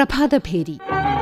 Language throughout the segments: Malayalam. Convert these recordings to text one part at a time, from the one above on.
പ്രഭാതഭേരി.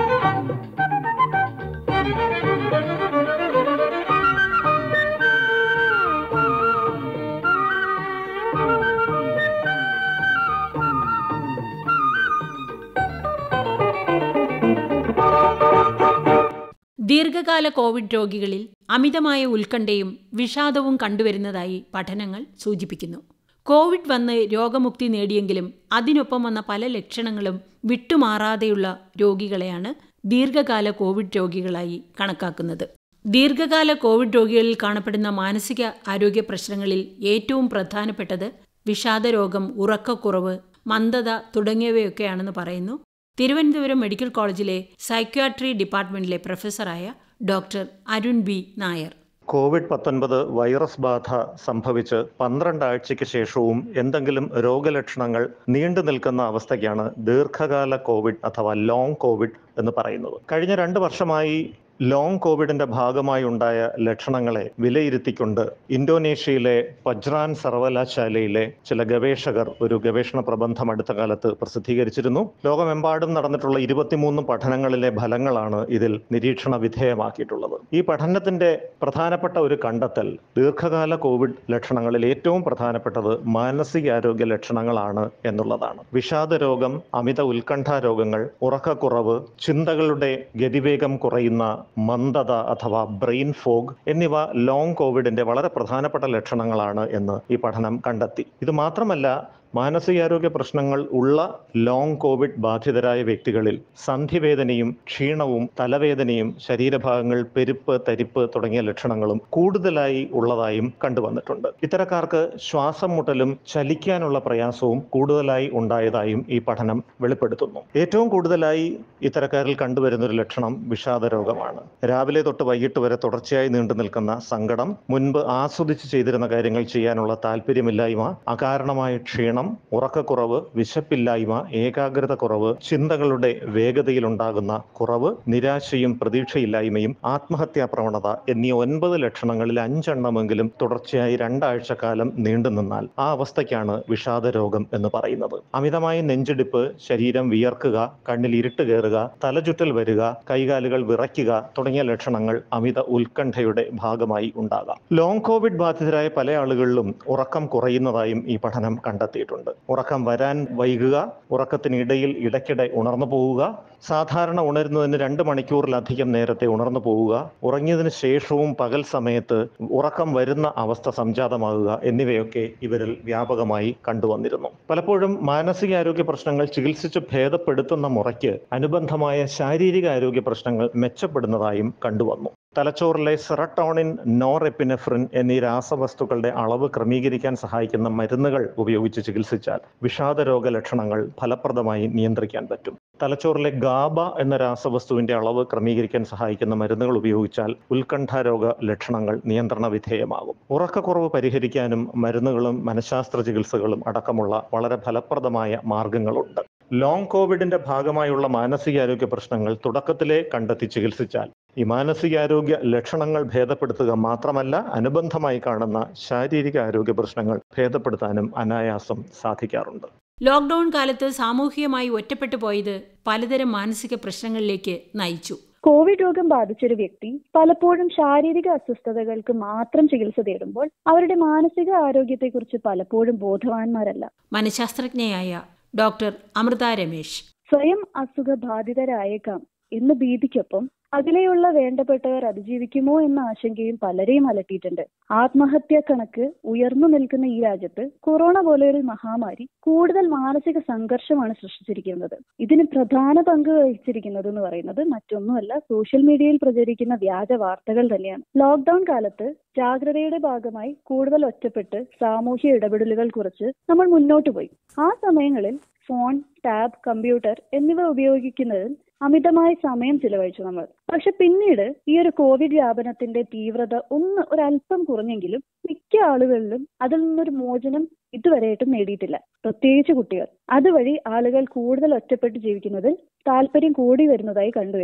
ദീർഘകാല കോവിഡ് രോഗികളിൽ അമിതമായ ഉത്കണ്ഠയും വിഷാദവും കണ്ടുവരുന്നതായി പഠനങ്ങൾ സൂചിപ്പിക്കുന്നു. കോവിഡ് വന്ന് രോഗമുക്തി നേടിയെങ്കിലും അതിനൊപ്പം വന്ന പല ലക്ഷണങ്ങളും വിട്ടുമാറാതെയുള്ള രോഗികളെയാണ് ദീർഘകാല കോവിഡ് രോഗികളായി കണക്കാക്കുന്നത്. ദീർഘകാല കോവിഡ് രോഗികളിൽ കാണപ്പെടുന്ന മാനസിക ആരോഗ്യ പ്രശ്നങ്ങളിൽ ഏറ്റവും പ്രധാനപ്പെട്ടത് വിഷാദരോഗം, ഉറക്കക്കുറവ്, മന്ദത തുടങ്ങിയവയൊക്കെയാണെന്ന് പറയുന്നു തിരുവനന്തപുരം മെഡിക്കൽ കോളേജിലെ സൈക്യാട്രി ഡിപ്പാർട്ട്മെന്റിലെ പ്രൊഫസറായ doctor Arun B Nair. COVID-19 virus ബാധ സംഭവിച്ച് 12 ആഴ്ചയ്ക്ക് ശേഷവും എന്തെങ്കിലും രോഗലക്ഷണങ്ങൾ നീണ്ടു നിൽക്കുന്ന അവസ്ഥയ്ക്കാണ് ദീർഘകാല കോവിഡ് അഥവാ ലോങ് കോവിഡ് എന്ന് പറയുന്നത്. കഴിഞ്ഞ 2 വർഷമായി ലോങ് കോവിഡിന്റെ ഭാഗമായി ഉണ്ടായ ലക്ഷണങ്ങളെ വിലയിരുത്തിക്കൊണ്ട് ഇന്തോനേഷ്യയിലെ പജ്രാൻ സർവകലാശാലയിലെ ചില ഗവേഷകർ ഒരു ഗവേഷണ പ്രബന്ധം അടുത്ത കാലത്ത് പ്രസിദ്ധീകരിച്ചിരുന്നു. ലോകമെമ്പാടും നടന്നിട്ടുള്ള 23 പഠനങ്ങളിലെ ഫലങ്ങളാണ് ഇതിൽ നിരീക്ഷണ വിധേയമാക്കിയിട്ടുള്ളത്. ഈ പഠനത്തിന്റെ പ്രധാനപ്പെട്ട ഒരു കണ്ടെത്തൽ ദീർഘകാല കോവിഡ് ലക്ഷണങ്ങളിൽ ഏറ്റവും പ്രധാനപ്പെട്ടത് മാനസികാരോഗ്യ ലക്ഷണങ്ങളാണ് എന്നുള്ളതാണ്. വിഷാദരോഗം, അമിത ഉത്കണ്ഠാ രോഗങ്ങൾ, ഉറക്കക്കുറവ്, ചിന്തകളുടെ ഗതിവേഗം കുറയുന്ന മന്ദത അഥവാ ബ്രെയിൻ ഫോഗ് എന്നിവ ലോങ് കോവിഡിന്റെ വളരെ പ്രധാനപ്പെട്ട ലക്ഷണങ്ങളാണ് എന്ന് ഈ പഠനം കണ്ടെത്തി. ഇത് മാത്രമല്ല, മാനസികാരോഗ്യ പ്രശ്നങ്ങൾ ഉള്ള ലോങ് കോവിഡ് ബാധിതരായ വ്യക്തികളിൽ സന്ധിവേദനയും ക്ഷീണവും തലവേദനയും ശരീരഭാഗങ്ങൾ പെരുപ്പ്, തരിപ്പ് തുടങ്ങിയ ലക്ഷണങ്ങളും കൂടുതലായി ഉള്ളതായും കണ്ടുവന്നിട്ടുണ്ട്. ഇത്തരക്കാർക്ക് ശ്വാസം മുട്ടലും ചലിക്കാനുള്ള പ്രയാസവും കൂടുതലായി ഉണ്ടായതായും ഈ പഠനം വെളിപ്പെടുത്തുന്നു. ഏറ്റവും കൂടുതലായി ഇത്തരക്കാരിൽ കണ്ടുവരുന്ന ഒരു ലക്ഷണം വിഷാദരോഗമാണ്. രാവിലെ തൊട്ട് വൈകിട്ട് വരെ തുടർച്ചയായി നീണ്ടു നിൽക്കുന്ന സങ്കടം, മുൻപ് ആസ്വദിച്ച് ചെയ്തിരുന്ന കാര്യങ്ങൾ ചെയ്യാനുള്ള താല്പര്യമില്ലായ്മ, അകാരണമായ ക്ഷീണം, ഉറക്കക്കുറവ്, വിശപ്പില്ലായ്മ, ഏകാഗ്രത കുറവ്, ചിന്തകളുടെ വേഗതയിലുണ്ടാകുന്ന കുറവ്, നിരാശയും പ്രതീക്ഷയില്ലായ്മയും, ആത്മഹത്യാ പ്രവണത എന്നീ 9 ലക്ഷണങ്ങളിൽ 5 എണ്ണമെങ്കിലും തുടർച്ചയായി 2 ആഴ്ചക്കാലം നീണ്ടു നിന്നാൽ ആ അവസ്ഥയ്ക്കാണ് വിഷാദരോഗം എന്ന് പറയുന്നത്. അമിതമായ നെഞ്ചിടിപ്പ്, ശരീരം വിയർക്കുക, കണ്ണിൽ ഇരുട്ട് കയറുക, തലചുറ്റൽ വരിക, കൈകാലുകൾ വിറയ്ക്കുക തുടങ്ങിയ ലക്ഷണങ്ങൾ അമിത ഉത്കണ്ഠയുടെ ഭാഗമായി ഉണ്ടാകാം. ലോങ് കോവിഡ് ബാധിതരായ പല ആളുകളിലും ഉറക്കം കുറയുന്നതായും ഈ പഠനം കണ്ടെത്തിയിട്ടുണ്ട്. ഉറക്കം വരാൻ വൈകുക, ഉറക്കത്തിനിടയിൽ ഇടയ്ക്കിടെ ഉണർന്നു പോവുക, സാധാരണ ഉണരുന്നതിന് 2 മണിക്കൂറിലധികം നേരത്തെ ഉണർന്നു പോവുക, ഉറങ്ങിയതിനു ശേഷവും പകൽ സമയത്ത് ഉറക്കം വരുന്ന അവസ്ഥ സംജാതമാകുക എന്നിവയൊക്കെ ഇവരിൽ വ്യാപകമായി കണ്ടുവന്നിരുന്നു. പലപ്പോഴും മാനസികാരോഗ്യ പ്രശ്നങ്ങൾ ചികിത്സിച്ച് ഭേദപ്പെടുത്തുന്ന മുറയ്ക്ക് അനുബന്ധമായ ശാരീരിക ആരോഗ്യ പ്രശ്നങ്ങൾ മെച്ചപ്പെടുന്നതായും കണ്ടുവന്നു. തലച്ചോറിലെ സെറട്ടോണിൻ, നോറെപ്പിനെഫ്രിൻ എന്നീ രാസവസ്തുക്കളുടെ അളവ് ക്രമീകരിക്കാൻ സഹായിക്കുന്ന മരുന്നുകൾ ഉപയോഗിച്ച് ചികിത്സിച്ചാൽ വിഷാദരോഗ ലക്ഷണങ്ങൾ ഫലപ്രദമായി നിയന്ത്രിക്കാൻ പറ്റും. തലച്ചോറിലെ ഗാബ എന്ന രാസവസ്തുവിന്റെ അളവ് ക്രമീകരിക്കാൻ സഹായിക്കുന്ന മരുന്നുകൾ ഉപയോഗിച്ചാൽ ഉത്കണ്ഠാരോഗ ലക്ഷണങ്ങൾ നിയന്ത്രണ വിധേയമാകും. ഉറക്കക്കുറവ് പരിഹരിക്കാനും മരുന്നുകളും മനഃശാസ്ത്ര ചികിത്സകളും അടക്കമുള്ള വളരെ ഫലപ്രദമായ മാർഗങ്ങളുണ്ട്. ലോങ് കോവിഡിന്റെ ഭാഗമായുള്ള മാനസികാരോഗ്യ പ്രശ്നങ്ങൾ തുടക്കത്തിലെ കണ്ടെത്തി ചികിത്സിച്ചാൽ ഈ മാനസികാരോഗ്യ ലക്ഷണങ്ങൾ ഭേദപ്പെടുത്തുക മാത്രമല്ല, അനുബന്ധമായി കാണുന്ന ശാരീരിക ആരോഗ്യ പ്രശ്നങ്ങൾ ഭേദപ്പെടുത്താനും അനായാസം സാധിക്കാറുണ്ട്. ലോക്ക്ഡൌൺ കാലത്ത് സാമൂഹികമായി ഒറ്റപ്പെട്ടു പോയത് പലതരം മാനസിക പ്രശ്നങ്ങളിലേക്ക് നയിച്ചു. കോവിഡ് രോഗം ബാധിച്ചൊരു വ്യക്തി പലപ്പോഴും ശാരീരിക അസ്വസ്ഥതകൾക്ക് മാത്രം ചികിത്സ തേടുമ്പോൾ അവരുടെ മാനസിക ആരോഗ്യത്തെക്കുറിച്ച് പലപ്പോഴും ബോധവാന്മാരല്ല. മനഃശാസ്ത്രജ്ഞയായ ഡോക്ടർ അമൃത രമേശ്. സ്വയം അസുഖബാധിതരായേക്കാം എന്ന ഭീതിക്കൊപ്പം അകലെയുള്ള വേണ്ടപ്പെട്ടവർ അതിജീവിക്കുമോ എന്ന ആശങ്കയും പലരെയും അലട്ടിയിട്ടുണ്ട്. ആത്മഹത്യാ കണക്ക് ഉയർന്നു നിൽക്കുന്ന ഈ രാജ്യത്ത് കൊറോണ പോലെ ഒരു മഹാമാരി കൂടുതൽ മാനസിക സംഘർഷമാണ് സൃഷ്ടിച്ചിരിക്കുന്നത്. ഇതിന് പ്രധാന പങ്ക് വഹിച്ചിരിക്കുന്നത് എന്ന് പറയുന്നത് മറ്റൊന്നുമല്ല, സോഷ്യൽ മീഡിയയിൽ പ്രചരിക്കുന്ന വ്യാജ വാർത്തകൾ തന്നെയാണ്. ലോക്ക്ഡൌൺ കാലത്ത് ജാഗ്രതയുടെ ഭാഗമായി കൂടുതൽ ഒറ്റപ്പെട്ട് സാമൂഹ്യ ഇടപെടലുകൾ കുറച്ച് നമ്മൾ മുന്നോട്ട് പോയി. ആ സമയങ്ങളിൽ ഫോൺ, ടാബ്, കമ്പ്യൂട്ടർ എന്നിവ ഉപയോഗിക്കുന്നതിൽ അമിതമായ സമയം ചിലവഴിച്ചു നമ്മൾ. പക്ഷെ പിന്നീട് ഈ ഒരു കോവിഡ് വ്യാപനത്തിന്റെ തീവ്രത ഒരല്പം കുറഞ്ഞെങ്കിലും മിക്ക ആളുകളിലും അതിൽ നിന്നൊരു മോചനം ഇതുവരെയായിട്ടും നേടിയിട്ടില്ല, പ്രത്യേകിച്ച് കുട്ടികൾ. അതുവഴി ആളുകൾ കൂടുതൽ ഒറ്റപ്പെട്ട് ജീവിക്കുന്നതിൽ താല്പര്യം കൂടി വരുന്നതായി കണ്ടുവരുന്നു.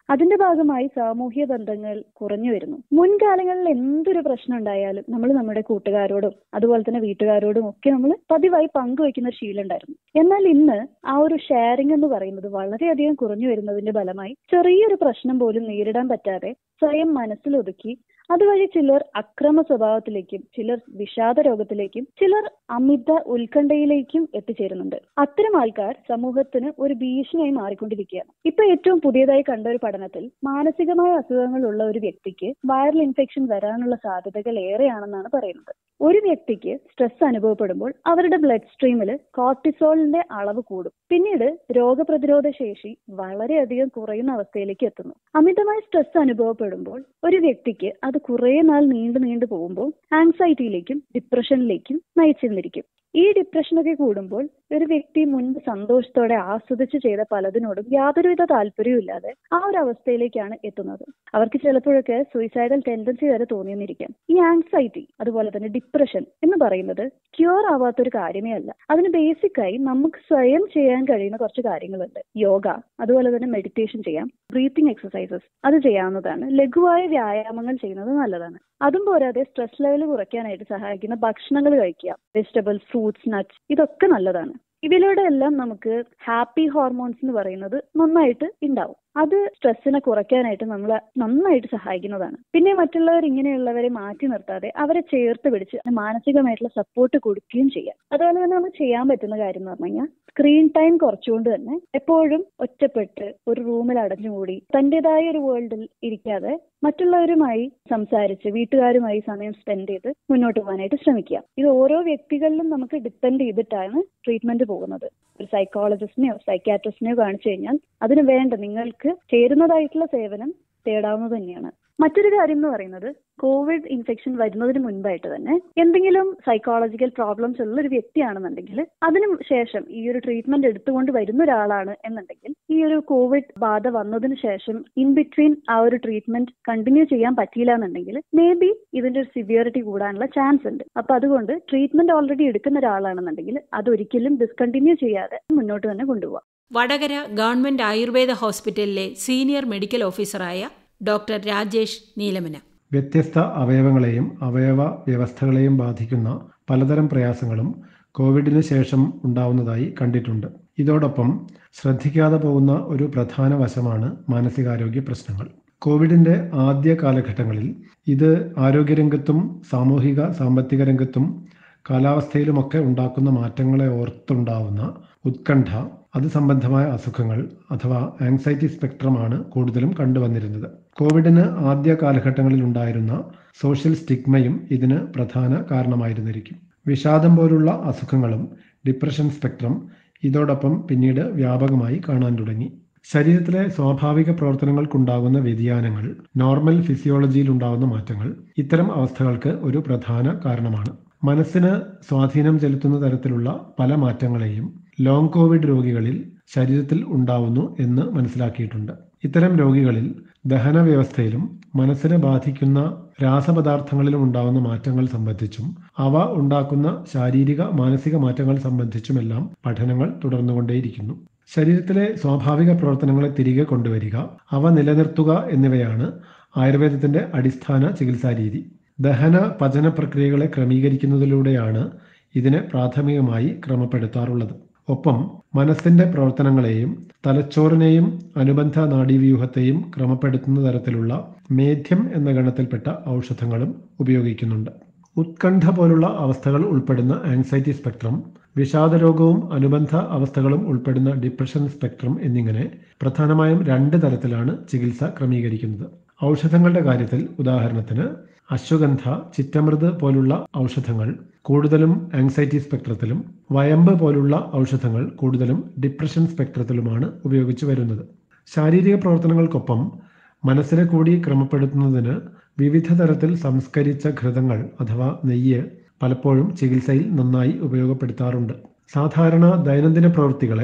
അതിന്റെ ഭാഗമായി സാമൂഹ്യ ബന്ധങ്ങൾ കുറഞ്ഞു വരുന്നു. മുൻകാലങ്ങളിൽ എന്തൊരു പ്രശ്നം ഉണ്ടായാലും നമ്മൾ നമ്മുടെ കൂട്ടുകാരോടും അതുപോലെ തന്നെ വീട്ടുകാരോടും ഒക്കെ നമ്മൾ പതിവായി പങ്കുവയ്ക്കുന്ന ശീലം ഉണ്ടായിരുന്നു. എന്നാൽ ഇന്ന് ആ ഒരു ഷെയറിംഗ് എന്ന് പറയുന്നത് വളരെയധികം കുറഞ്ഞു വരുന്നതിന്റെ ഫലമായി ചെറിയൊരു പ്രശ്നം പോലും നേരിടാൻ പറ്റാതെ സ്വയം മനസ്സിലൊതുക്കി അതുവഴി ചിലർ അക്രമ സ്വഭാവത്തിലേക്കും ചിലർ വിഷാദ രോഗത്തിലേക്കും ചിലർ അമിത ഉത്കണ്ഠയിലേക്കും എത്തിച്ചേരുന്നുണ്ട്. അത്തരം ആൾക്കാർ സമൂഹത്തിന് ഒരു ഭീഷണിയായി മാറിക്കൊണ്ടിരിക്കുകയാണ്. ഇപ്പൊ ഏറ്റവും പുതിയതായി കണ്ട ഒരു പഠനത്തിൽ മാനസികമായ അസുഖങ്ങളുള്ള ഒരു വ്യക്തിക്ക് വൈറൽ ഇൻഫെക്ഷൻ വരാനുള്ള സാധ്യതകൾ ഏറെയാണെന്നാണ് പറയുന്നത്. ഒരു വ്യക്തിക്ക് സ്ട്രെസ് അനുഭവപ്പെടുമ്പോൾ അവരുടെ ബ്ലഡ് സ്ട്രീമിൽ കോർട്ടിസോളിന്റെ അളവ് കൂടും. പിന്നീട് രോഗപ്രതിരോധ ശേഷി വളരെയധികം കുറയുന്ന അവസ്ഥയിലേക്ക് എത്തുന്നു. അമിതമായ സ്ട്രെസ് അനുഭവപ്പെടുമ്പോൾ ഒരു വ്യക്തിക്ക് അത് കുറെ നാൾ നീണ്ടു പോകുമ്പോൾ ആങ്സൈറ്റിയിലേക്കും ഡിപ്രഷനിലേക്കും നയിച്ചെന്നിരിക്കും. ഈ ഡിപ്രഷനൊക്കെ കൂടുമ്പോൾ ഒരു വ്യക്തി മുൻപ് സന്തോഷത്തോടെ ആസ്വദിച്ച് ചെയ്ത പലതിനോടും യാതൊരുവിധ താല്പര്യവും ഇല്ലാതെ ആ ഒരു അവസ്ഥയിലേക്കാണ് എത്തുന്നത്. അവർക്ക് ചിലപ്പോഴൊക്കെ സൂയിസൈഡൽ ടെൻഡൻസി വരെ തോന്നിയെന്നിരിക്കാം. ഈ ആങ്സൈറ്റി അതുപോലെ തന്നെ ഡിപ്രഷൻ എന്ന് പറയുന്നത് ക്യൂർ ആവാത്തൊരു കാര്യമേ അല്ല. അതിന് ബേസിക്കായി നമുക്ക് സ്വയം ചെയ്യാൻ കഴിയുന്ന കുറച്ച് കാര്യങ്ങളുണ്ട്. യോഗ, അതുപോലെ തന്നെ മെഡിറ്റേഷൻ ചെയ്യാം, ബ്രീത്തിങ് എക്സസൈസസ് അത് ചെയ്യാവുന്നതാണ്. ലഘുവായ വ്യായാമങ്ങൾ ചെയ്യുന്നത് നല്ലതാണ്. അതും പോരാതെ സ്ട്രെസ് ലെവൽ കുറയ്ക്കാനായിട്ട് സഹായിക്കുന്ന ഭക്ഷണങ്ങൾ കഴിക്കുക. വെജിറ്റബിൾസ്, ഫ്രൂട്ട്സ്, നട്ട്സ് ഇതൊക്കെ നല്ലതാണ്. ഇതിലൂടെ എല്ലാം നമുക്ക് ഹാപ്പി ഹോർമോൺസ് എന്ന് പറയുന്നത് നന്നായിട്ട് ഉണ്ടാവും. അത് സ്ട്രെസ്സിനെ കുറയ്ക്കാനായിട്ട് നമ്മളെ നന്നായിട്ട് സഹായിക്കുന്നതാണ്. പിന്നെ മറ്റുള്ളവർ ഇങ്ങനെയുള്ളവരെ മാറ്റി നിർത്താതെ അവരെ ചേർത്ത് പിടിച്ച് മാനസികമായിട്ടുള്ള സപ്പോർട്ട് കൊടുക്കുകയും ചെയ്യാം. അതുപോലെ തന്നെ നമുക്ക് ചെയ്യാൻ പറ്റുന്ന കാര്യം എന്ന് പറഞ്ഞു കഴിഞ്ഞാൽ സ്ക്രീൻ ടൈം കുറച്ചുകൊണ്ട് തന്നെ എപ്പോഴും ഒറ്റപ്പെട്ട് ഒരു റൂമിൽ അടഞ്ഞുകൂടി തന്റേതായ ഒരു വേൾഡിൽ ഇരിക്കാതെ മറ്റുള്ളവരുമായി സംസാരിച്ച് വീട്ടുകാരുമായി സമയം സ്പെൻഡ് ചെയ്ത് മുന്നോട്ട് പോകാനായിട്ട് ശ്രമിക്കുക. ഇത് ഓരോ വ്യക്തികളിലും നമുക്ക് ഡിപ്പെൻഡ് ചെയ്തിട്ടാണ് ട്രീറ്റ്മെന്റ് പോകുന്നത്. ഒരു സൈക്കോളജിസ്റ്റിനെയോ സൈക്യാട്രിസ്റ്റിനെയോ കാണിച്ചു കഴിഞ്ഞാൽ അതിന് വേണ്ട നിങ്ങൾക്ക് ചേരുന്നതായിട്ടുള്ള സേവനം തേടാവുന്നത് തന്നെയാണ്. മറ്റൊരു കാര്യം എന്ന് പറയുന്നത് കോവിഡ് ഇൻഫെക്ഷൻ വരുന്നതിന് മുൻപായിട്ട് തന്നെ എന്തെങ്കിലും സൈക്കോളജിക്കൽ പ്രോബ്ലംസ് ഉള്ള ഒരു വ്യക്തിയാണെന്നുണ്ടെങ്കിൽ അതിനു ശേഷം ഈ ഒരു ട്രീറ്റ്മെന്റ് എടുത്തുകൊണ്ട് വരുന്ന ഒരാളാണ് എന്നുണ്ടെങ്കിൽ ഈ ഒരു കോവിഡ് ബാധ വന്നതിന് ശേഷം ഇൻ ബിറ്റ്വീൻ ആ ഒരു ട്രീറ്റ്മെന്റ് കണ്ടിന്യൂ ചെയ്യാൻ പറ്റിയില്ല എന്നുണ്ടെങ്കിൽ മേ ബി ഇതിന്റെ ഒരു സിവിയറിറ്റി കൂടാനുള്ള ചാൻസ് ഉണ്ട്. അപ്പൊ അതുകൊണ്ട് ട്രീറ്റ്മെന്റ് ഓൾറെഡി എടുക്കുന്ന ഒരാളാണെന്നുണ്ടെങ്കിൽ അതൊരിക്കലും ഡിസ്കണ്ടിന്യൂ ചെയ്യാതെ മുന്നോട്ട് തന്നെ കൊണ്ടുപോകാം. വടകര ഗവൺമെന്റ് ആയുർവേദ ഹോസ്പിറ്റലിലെ സീനിയർ മെഡിക്കൽ ഓഫീസറായ ഡോക്ടർ രാജേഷ് നീലമന. വ്യത്യസ്ത അവയവങ്ങളെയും അവയവ വ്യവസ്ഥകളെയും ബാധിക്കുന്ന പലതരം പ്രയാസങ്ങളും കോവിഡിന് ശേഷം ഉണ്ടാവുന്നതായി കണ്ടിട്ടുണ്ട്. ഇതോടൊപ്പം ശ്രദ്ധിക്കാതെ പോകുന്ന ഒരു പ്രധാന വശമാണ് മാനസികാരോഗ്യ പ്രശ്നങ്ങൾ. കോവിഡിന്റെ ആദ്യ കാലഘട്ടങ്ങളിൽ ഇത് ആരോഗ്യരംഗത്തും സാമൂഹിക സാമ്പത്തിക രംഗത്തും കാലാവസ്ഥയിലുമൊക്കെ ഉണ്ടാക്കുന്ന മാറ്റങ്ങളെ ഓർത്തുണ്ടാവുന്ന ഉത്കണ്ഠ, അത് സംബന്ധമായ അസുഖങ്ങൾ അഥവാ ആങ്സൈറ്റി സ്പെക്ട്രമാണ് കൂടുതലും കണ്ടുവന്നിരുന്നത്. കോവിഡിന് ആദ്യ കാലഘട്ടങ്ങളിൽ ഉണ്ടായിരുന്ന സോഷ്യൽ സ്റ്റിഗ്മയും ഇതിന് പ്രധാന കാരണമായിരുന്നിരിക്കും. വിഷാദം പോലുള്ള അസുഖങ്ങളും ഡിപ്രഷൻ സ്പെക്ട്രം ഇതോടൊപ്പം പിന്നീട് വ്യാപകമായി കാണാൻ തുടങ്ങി. ശരീരത്തിലെ സ്വാഭാവിക പ്രവർത്തനങ്ങൾക്കുണ്ടാകുന്ന വ്യതിയാനങ്ങൾ, നോർമൽ ഫിസിയോളജിയിൽ ഉണ്ടാകുന്ന മാറ്റങ്ങൾ ഇത്തരം അവസ്ഥകൾക്ക് ഒരു പ്രധാന കാരണമാണ്. മനസ്സിന് സ്വാധീനം ചെലുത്തുന്ന തരത്തിലുള്ള പല മാറ്റങ്ങളെയും ലോങ് കോവിഡ് രോഗികളിൽ ശരീരത്തിൽ ഉണ്ടാവുന്നു എന്ന് മനസ്സിലാക്കിയിട്ടുണ്ട്. ഇത്തരം രോഗികളിൽ ദഹന വ്യവസ്ഥയിലും മനസ്സിനെ ബാധിക്കുന്ന രാസപദാർത്ഥങ്ങളിലും ഉണ്ടാകുന്ന മാറ്റങ്ങൾ സംബന്ധിച്ചും അവ ഉണ്ടാക്കുന്ന ശാരീരിക മാനസിക മാറ്റങ്ങൾ സംബന്ധിച്ചുമെല്ലാം പഠനങ്ങൾ തുടർന്നുകൊണ്ടേയിരിക്കുന്നു. ശരീരത്തിലെ സ്വാഭാവിക പ്രവർത്തനങ്ങളെ തിരികെ കൊണ്ടുവരിക, അവ നിലനിർത്തുക എന്നിവയാണ് ആയുർവേദത്തിന്റെ അടിസ്ഥാന ചികിത്സാരീതി. ദഹന പചന പ്രക്രിയകളെ ക്രമീകരിക്കുന്നതിലൂടെയാണ് ഇതിനെ പ്രാഥമികമായി ക്രമപ്പെടുത്താറുള്ളത്. ഒപ്പം മനസ്സിന്റെ പ്രവർത്തനങ്ങളെയും തലച്ചോറിനെയും അനുബന്ധ നാഡീവ്യൂഹത്തെയും ക്രമപ്പെടുത്തുന്ന തരത്തിലുള്ള മേധ്യം എന്ന ഗണത്തിൽപ്പെട്ട ഔഷധങ്ങളും ഉപയോഗിക്കുന്നുണ്ട്. ഉത്കണ്ഠ പോലുള്ള അവസ്ഥകൾ ഉൾപ്പെടുന്ന ആങ്സൈറ്റി സ്പെക്ട്രം, വിഷാദരോഗവും അനുബന്ധ അവസ്ഥകളും ഉൾപ്പെടുന്ന ഡിപ്രഷൻ സ്പെക്ട്രം എന്നിങ്ങനെ പ്രധാനമായും 2 തരത്തിലാണ് ചികിത്സ ക്രമീകരിക്കുന്നത്. ഔഷധങ്ങളുടെ കാര്യത്തിൽ ഉദാഹരണത്തിന് അശ്വഗന്ധ, ചിറ്റമൃത് പോലുള്ള ഔഷധങ്ങൾ കൂടുതലും ആങ്സൈറ്റി സ്പെക്ട്രത്തിലും വയമ്പ് പോലുള്ള ഔഷധങ്ങൾ കൂടുതലും ഡിപ്രഷൻ സ്പെക്ട്രത്തിലുമാണ് ഉപയോഗിച്ചു വരുന്നത്. ശാരീരിക പ്രവർത്തനങ്ങൾക്കൊപ്പം മനസ്സിനെ കൂടി ക്രമപ്പെടുത്തുന്നതിന് വിവിധ തരത്തിൽ സംസ്കരിച്ച ഘൃതങ്ങൾ അഥവാ നെയ്യ് പലപ്പോഴും ചികിത്സയിൽ നന്നായി ഉപയോഗപ്പെടുത്താറുണ്ട്. സാധാരണ ദൈനംദിന പ്രവൃത്തികളെ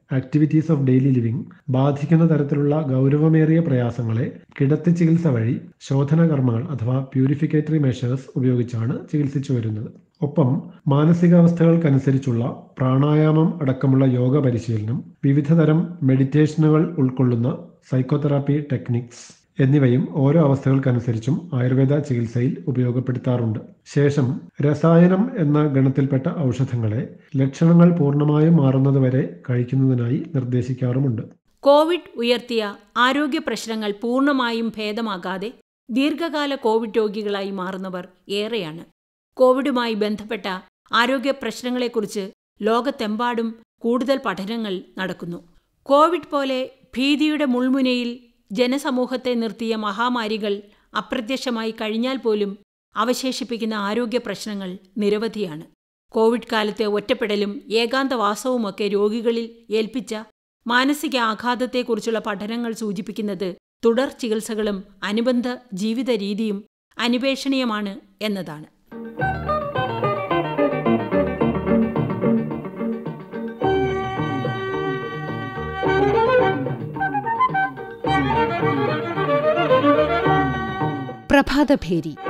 ആക്ടിവിറ്റീസ് ഓഫ് ഡെയിലി ലിവിംഗ് ബാധിക്കുന്ന തരത്തിലുള്ള ഗൗരവമേറിയ പ്രയാസങ്ങളെ കിടത്തി ചികിത്സ വഴി ശോധന കർമ്മങ്ങൾ അഥവാ പ്യൂരിഫിക്കേറ്ററി മെഷേഴ്സ് ഉപയോഗിച്ചാണ് ചികിത്സിച്ചു വരുന്നത്. ഒപ്പം മാനസികാവസ്ഥകൾക്കനുസരിച്ചുള്ള പ്രാണായാമം അടക്കമുള്ള യോഗ പരിശീലനം, വിവിധതരം മെഡിറ്റേഷനുകൾ ഉൾക്കൊള്ളുന്ന സൈക്കോതെറാപ്പി ടെക്നിക്സ് എന്നിവയും ഓരോ അവസ്ഥകൾക്കനുസരിച്ചും ആയുർവേദ ചികിത്സയിൽ ഉപയോഗപ്പെടുത്താറുണ്ട്. ശേഷം രസായനം എന്ന ഗണത്തിൽപ്പെട്ട ഔഷധങ്ങളെ ലക്ഷണങ്ങൾ പൂർണ്ണമായും മാറുന്നതുവരെ കഴിക്കുന്നതിനായി നിർദ്ദേശിക്കാറുമുണ്ട്. കോവിഡ് ഉയർത്തിയ ആരോഗ്യ പ്രശ്നങ്ങൾ പൂർണ്ണമായും ഭേദമാകാതെ ദീർഘകാല കോവിഡ് രോഗികളായി മാറുന്നവർ ഏറെയാണ്. കോവിഡുമായി ബന്ധപ്പെട്ട ആരോഗ്യ പ്രശ്നങ്ങളെക്കുറിച്ച് ലോകത്തെമ്പാടും കൂടുതൽ പഠനങ്ങൾ നടക്കുന്നു. കോവിഡ് പോലെ ഭീതിയുടെ മുൾമുനയിൽ ജനസമൂഹത്തെ നിർത്തിയ മഹാമാരികൾ അപ്രത്യക്ഷമായി കഴിഞ്ഞാൽ പോലും അവശേഷിപ്പിക്കുന്ന ആരോഗ്യ പ്രശ്നങ്ങൾ നിരവധിയാണ്. കോവിഡ് കാലത്തെ ഒറ്റപ്പെടലും ഏകാന്തവാസവുമൊക്കെ രോഗികളിൽ ഏൽപ്പിച്ച മാനസിക ആഘാതത്തെക്കുറിച്ചുള്ള പഠനങ്ങൾ സൂചിപ്പിക്കുന്നത് തുടർ ചികിത്സകളും അനുബന്ധ ജീവിത രീതിയും അനിപേക്ഷണീയമാണ് എന്നതാണ്. പ്രഭാതഭേരി